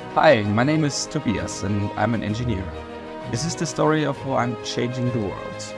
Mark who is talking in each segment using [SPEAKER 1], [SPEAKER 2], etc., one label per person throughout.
[SPEAKER 1] Hi, my name is Tobias and I'm an engineer. This is the story of how I'm changing the world.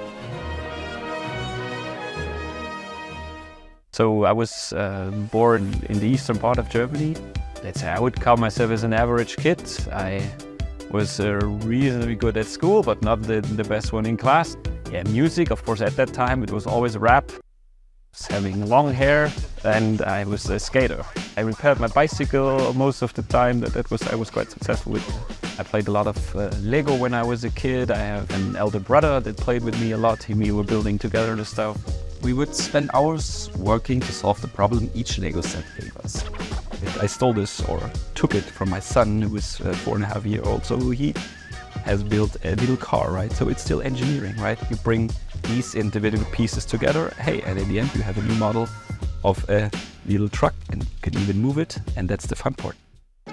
[SPEAKER 2] So I was born in the eastern part of Germany. Let's say I would count myself as an average kid. I was reasonably good at school, but not the best one in class. Yeah, music, of course, at that time, it was always rap. I was having long hair and I was a skater. I repaired my bicycle most of the time. I was quite successful with. I played a lot of Lego when I was a kid. I have an elder brother that played with me a lot. We were building together the stuff.
[SPEAKER 1] We would spend hours working to solve the problem each Lego set gave us. I stole this or took it from my son, who was 4.5 years old. So he has built a little car, right? So it's still engineering, right? You bring these individual pieces together. Hey, and in the end, you have a new model of a little truck and you can even move it. And that's the fun part.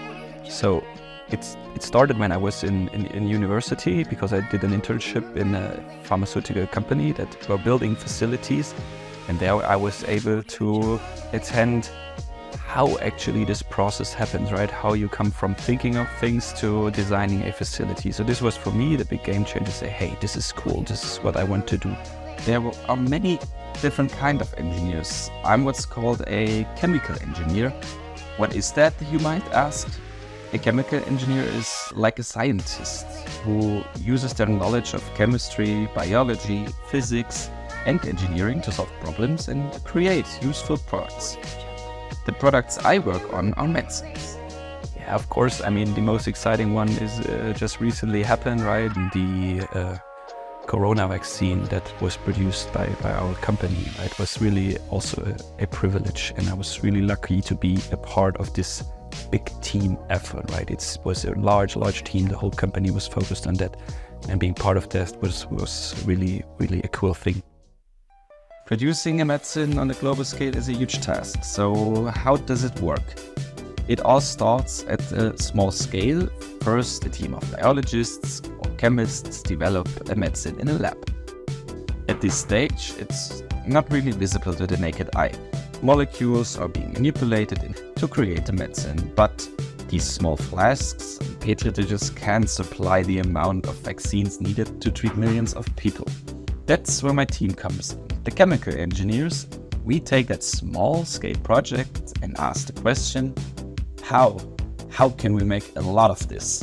[SPEAKER 1] So it started when I was in university, because I did an internship in a pharmaceutical company that were building facilities. And there I was able to attend how actually this process happens, right? How you come from thinking of things to designing a facility. So this was for me the big game changer. Say, hey, this is cool. This is what I want to do. There are many different kinds of engineers. I'm what's called a chemical engineer. What is that, you might ask? A chemical engineer is like a scientist who uses their knowledge of chemistry, biology, physics, and engineering to solve problems and create useful products. The products I work on are medicines. Yeah, of course, I mean, the most exciting one is just recently happened, right? The Corona vaccine that was produced by our company. It was really also a privilege, and I was really lucky to be a part of this big team effort, right? It was a large team. The whole company was focused on that, and being part of that was really a cool thing. Producing a medicine on a global scale is a huge task. So how does it work? It all starts at a small scale. First, a team of biologists or chemists develop a medicine in a lab. At this stage, it's not really visible to the naked eye. Molecules are being manipulated to create a medicine, but these small flasks and petri dishes can't supply the amount of vaccines needed to treat millions of people. That's where my team comes in. The chemical engineers, we take that small scale project and ask the question, how can we make a lot of this?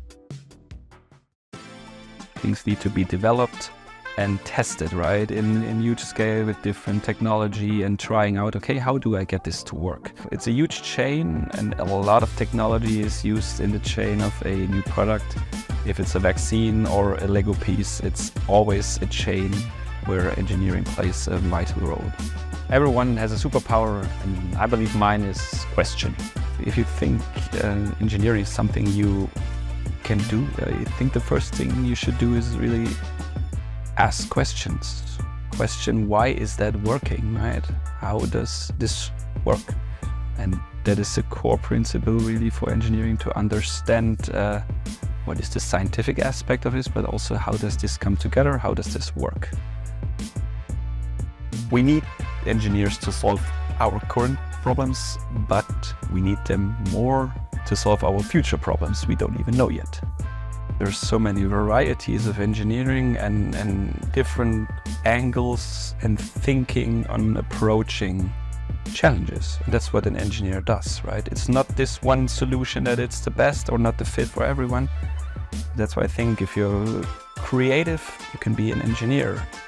[SPEAKER 1] Things need to be developed and tested, right, in huge scale with different technology and trying out, okay, how do I get this to work? It's a huge chain, and a lot of technology is used in the chain of a new product. If it's a vaccine or a Lego piece, it's always a chain where engineering plays a vital role. Everyone has a superpower, and I believe mine is question. If you think engineering is something you can do, I think the first thing you should do is really ask questions. Question, why is that working, right? How does this work? And that is a core principle really for engineering, to understand what is the scientific aspect of this, but also how does this come together? How does this work? We need engineers to solve our current problems, but we need them more to solve our future problems we don't even know yet. There's so many varieties of engineering and different angles and thinking on approaching challenges. And that's what an engineer does, right? It's not this one solution that it's the best or not the fit for everyone. That's why I think if you're creative, you can be an engineer.